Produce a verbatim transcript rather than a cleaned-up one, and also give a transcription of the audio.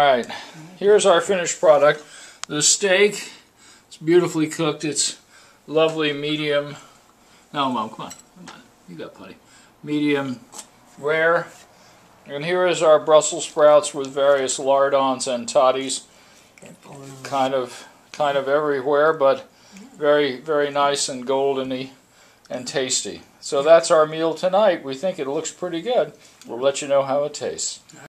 Alright, here's our finished product. The steak, it's beautifully cooked. It's lovely medium. No, Mom, come on. Come on. You got plenty. Medium rare. And here is our Brussels sprouts with various lardons and toddies. Kind of, kind of everywhere, but very, very nice and goldeny and tasty. So that's our meal tonight. We think it looks pretty good. We'll let you know how it tastes.